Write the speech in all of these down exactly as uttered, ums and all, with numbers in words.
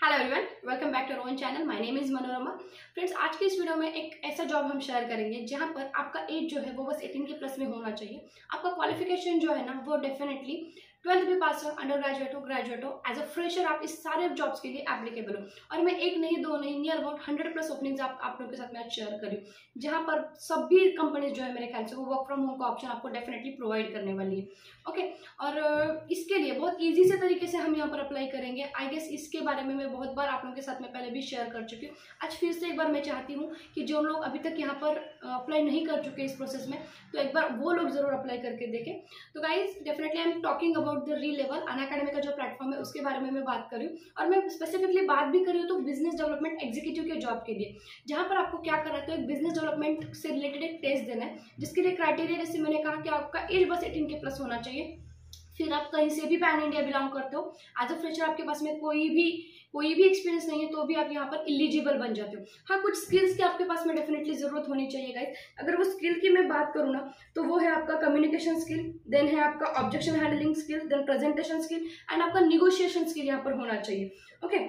Hello everyone, welcome back to own channel. My name is Manorama. Friends, आज के इस video में एक ऐसा जॉब हम शेयर करेंगे जहां पर आपका एज जो है वो बस अठारह के प्लस में होना चाहिए। आपका क्वालिफिकेशन जो है ना वो डेफिनेटली ट्वेल्थ भी पास हो, अंडर ग्रेजुएट हो, ग्रेजुएट हो, एज अ फ्रेशर आप इस सारे जॉब्स के लिए एप्लीकेबल हो। और मैं एक नहीं दो नहीं near about hundred plus openings आप, आप लोगों के साथ मैं आज शेयर करी, जहां पर सभी कंपनीज जो है मेरे ख्याल से वो वर्क फ्रॉम होम का ऑप्शन आपको डेफिनेटली प्रोवाइड करने वाली है। ओके, और इसके लिए बहुत ईजी से तरीके से हम यहाँ पर अप्लाई करेंगे। आई गेस इसके बारे में मैं बहुत बार आप लोगों के साथ में पहले भी शेयर कर चुकी हूँ। आज फिर से एक बार मैं चाहती हूँ कि जो लोग अभी तक यहाँ पर अप्लाई नहीं कर चुके इस प्रोसेस में, तो एक बार वो लोग जरूर अप्लाई करके देखें। तो guys, definitely I am talking about the Relevel Unacademy का जो प्लेटफॉर्म है उसके बारे में मैं बात कर रही हूँ। और मैं स्पेसिफिकली बात भी कर रही हूँ तो बिजनेस डेवलपमेंट एग्जीक्यूटिव के जॉब के लिए, जहाँ पर आपको क्या करना है तो एक बिजनेस डेवलपमेंट से रिलेटेड एक टेस्ट देना है, जिसके लिए क्राइटेरिया जैसे मैंने कहा कि आपका एज बस अठारह के प्लस होना चाहिए। फिर आप कहीं से भी पैन इंडिया बिलोंग करते हो, एज अ फ्रेशर आपके पास में कोई भी कोई भी एक्सपीरियंस नहीं है तो भी आप यहाँ पर इलिजिबल बन जाते हो। हाँ, कुछ स्किल्स की आपके पास में डेफिनेटली जरूरत होनी चाहिए गाइस। अगर वो स्किल की मैं बात करूँ ना तो वो है आपका कम्युनिकेशन स्किल, देन है आपका objection handling skill, then presentation skill and आपका निगोशिएशन स्किल यहाँ पर होना चाहिए। ओके,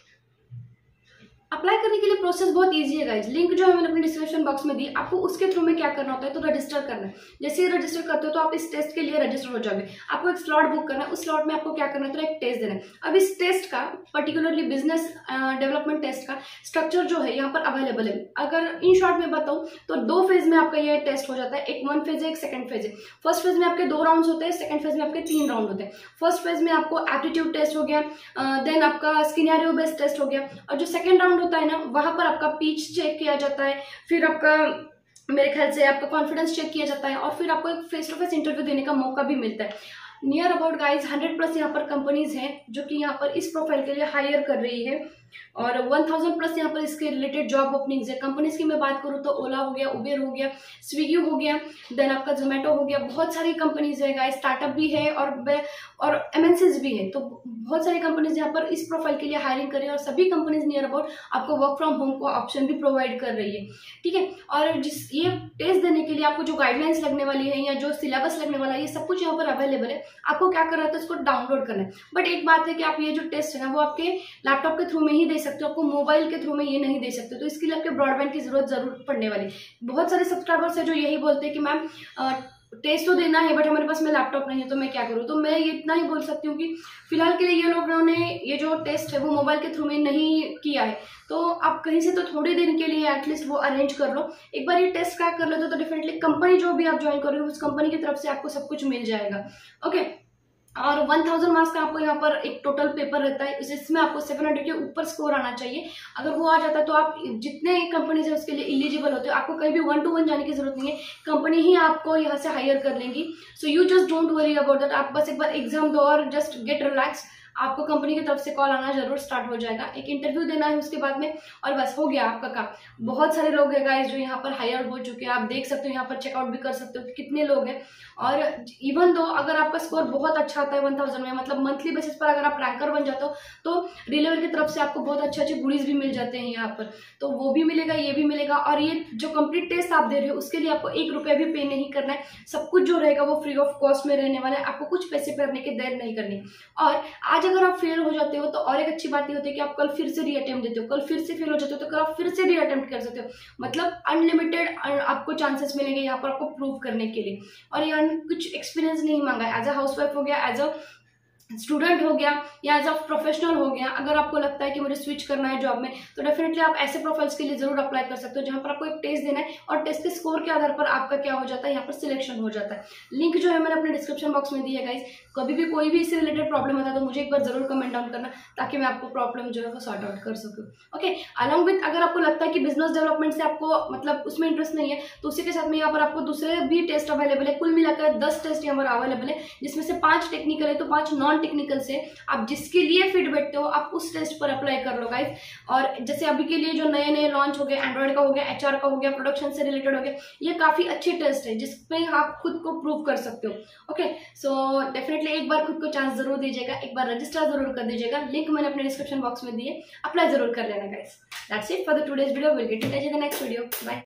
अप्लाई करने के लिए प्रोसेस बहुत इजी है गाइज। लिंक जो है मैंने अपने डिस्क्रिप्शन बॉक्स में दी, आपको उसके थ्रू में क्या करना होता है तो रजिस्टर करना है। जैसे ही रजिस्टर करते हो तो आप इस टेस्ट के लिए रजिस्टर हो जाओगे। आपको एक स्लॉट बुक करना है, उस स्लॉट में आपको क्या करना है तो एक टेस्ट देना है। अब इस टेस्ट का पर्टिकुलरली बिजनेस डेवलपमेंट टेस्ट का स्ट्रक्चर जो है यहाँ पर अवेलेबल है। अगर इन शॉर्ट में बताऊँ तो दो फेज में आपका ये टेस्ट हो जाता है। एक वन फेज है, एक सेकंड फेज है। फर्स्ट फेज में आपके दो राउंड होते हैं, सेकंड फेज में आपके तीन राउंड होते हैं। फर्स्ट फेज में आपको एप्टीट्यूड टेस्ट हो गया, देन आपका सिनेरियो बेस्ड टेस्ट हो गया, और जो सेकंड राउंड होता है ना वहां पर आपका पिच चेक किया जाता है, फिर आपका मेरे ख्याल से आपका कॉन्फिडेंस चेक किया जाता है, और फिर आपको एक फेस टू फेस इंटरव्यू देने का मौका भी मिलता है। Near about guys hundred plus यहाँ पर कंपनीज हैं जो कि यहाँ पर इस प्रोफाइल के लिए हायर कर रही है, और वन थाउजेंड प्लस यहाँ पर इसके रिलेटेड जॉब ओपनिंग्स है। कंपनीज की मैं बात करूँ तो ओला हो गया, उबेर हो गया, स्विगी हो गया, देन आपका जोमेटो हो गया, बहुत सारी कंपनीज है गाइस, स्टार्टअप भी है और और एमएनसीज भी है। तो बहुत सारी कंपनीज यहाँ पर इस प्रोफाइल के लिए हायरिंग कर रही है, और सभी कंपनीज नियर अबाउट आपको वर्क फ्रॉम होम का ऑप्शन भी प्रोवाइड कर रही है। ठीक है, और जिस ये टेस्ट देने के लिए आपको जो गाइडलाइंस लगने वाली है या जो सिलेबस लगने वाला है ये सब कुछ यहाँ पर अवेलेबल है। आपको क्या करना है तो इसको डाउनलोड करना है। बट एक बात है कि आप ये जो टेस्ट है ना वो आपके लैपटॉप के थ्रू में ही दे सकते हो, आपको मोबाइल के थ्रू में ये नहीं दे सकते। तो इसके लिए आपके ब्रॉडबैंड की जरूरत जरूर पड़ने वाली। बहुत सारे सब्सक्राइबर्स है जो यही बोलते हैं कि मैम टेस्ट तो देना है बट हमारे पास में लैपटॉप नहीं है तो मैं क्या करूँ। तो मैं ये इतना ही बोल सकती हूँ कि फिलहाल के लिए ये लोगों ने ये जो टेस्ट है वो मोबाइल के थ्रू में नहीं किया है, तो आप कहीं से तो थोड़ी दिन के लिए एटलीस्ट वो अरेंज कर लो। एक बार ये टेस्ट क्रैक कर लो तो डेफिनेटली कंपनी जो भी आप ज्वाइन करोगे उस कंपनी की तरफ से आपको सब कुछ मिल जाएगा। ओके, और वन थाउजेंड मार्क्स का आपको यहाँ पर एक टोटल पेपर रहता है, इसमें आपको सेवन हंड्रेड के ऊपर स्कोर आना चाहिए। अगर वो आ जाता है तो आप जितने कंपनीज है उसके लिए एलिजिबल होते हो। आपको कहीं भी वन टू वन जाने की जरूरत नहीं है, कंपनी ही आपको यहाँ से हायर कर लेंगी। So you just don't worry about that. आप बस एक बार एग्जाम दो और जस्ट गेट रिलैक्स, आपको कंपनी की तरफ से कॉल आना जरूर स्टार्ट हो जाएगा। एक इंटरव्यू देना है उसके बाद में, और बस हो गया आपका काम। बहुत सारे लोग हैं गाइस जो यहाँ पर हायर हो चुके हैं, आप देख सकते हो, यहाँ पर चेकआउट भी कर सकते हो कि कितने लोग हैं। और इवन दो अगर आपका स्कोर बहुत अच्छा आता है वन थाउजेंड में, मतलब मंथली बेसिस पर अगर आप रैंकर बन जाते हो तो रिलेवल की तरफ से आपको बहुत अच्छे अच्छे गुडीज भी मिल जाते हैं यहाँ पर। तो वो भी मिलेगा, ये भी मिलेगा, और ये जो कंप्लीट टेस्ट आप दे रहे हो उसके लिए आपको एक रुपया भी पे नहीं करना है। सब कुछ जो रहेगा वो फ्री ऑफ कॉस्ट में रहने वाला है, आपको कुछ पैसे करने की देर नहीं करनी। और आज अगर आप फेल हो जाते हो तो और एक अच्छी बात ये होती है कि आप कल फिर से रीअटेम्प्ट देते हो, कल फिर से फेल हो जाते हो तो कल आप फिर से रीअटेम्प्ट कर सकते हो। मतलब अनलिमिटेड आपको चांसेस मिलेंगे यहाँ पर आपको प्रूव करने के लिए। और यहाँ कुछ एक्सपीरियंस नहीं मांगा है, एज अ हाउसवाइफ हो गया, एज अ स्टूडेंट हो गया, या एज अ प्रोफेशनल हो गया। अगर आपको लगता है कि मुझे स्विच करना है जॉब में तो डेफिनेटली आप ऐसे प्रोफाइल्स के लिए जरूर अप्लाई कर सकते हो, जहां पर आपको एक टेस्ट देना है और टेस्ट के स्कोर के आधार पर आपका क्या हो जाता है, यहाँ पर सिलेक्शन हो जाता है। लिंक जो है मैंने अपने डिस्क्रिप्शन बॉक्स में दी है गाइज। कभी भी कोई भी इससे रिलेटेड प्रॉब्लम आता है तो मुझे एक बार जरूर कमेंट डाउन करना, ताकि मैं आपको प्रॉब्लम जो है वो सॉर्ट आउट कर सकूँ। ओके, अलॉन्ग विथ अगर आपको लगता है कि बिजनेस डेवलपमेंट से आपको मतलब उसमें इंटरेस्ट नहीं है तो उसी के साथ में यहाँ पर आपको दूसरे भी टेस्ट अवेलेबल है। कुल मिलाकर दस टेस्ट यहाँ पर अवेलेबल है, जिसमें से पांच टेक्निकल है तो पांच नॉन टेक्निकल से आप जिसके लिए फिट बैठते हो आप उस टेस्ट पर अप्लाई कर लो गाइस। और जैसे अभी के लिए जो नए नए लॉन्च हो गए, एंड्रॉइड का हो गया, एचआर का हो गया, प्रोडक्शन से रिलेटेड हो गया, ये काफी अच्छे टेस्ट है जिसमें आप खुद को प्रूव कर सकते हो। ओके, सो डेफिनेटली एक बार खुद को चांस जरूर दीजिएगा, एक बार रजिस्टर जरूर कर दीजिएगा। लिंक मैंने अपने डिस्क्रिप्शन बॉक्स में दी है, अप्लाई जरूर कर लेना guys. That's it for the today's video. Will get to the next video. Bye.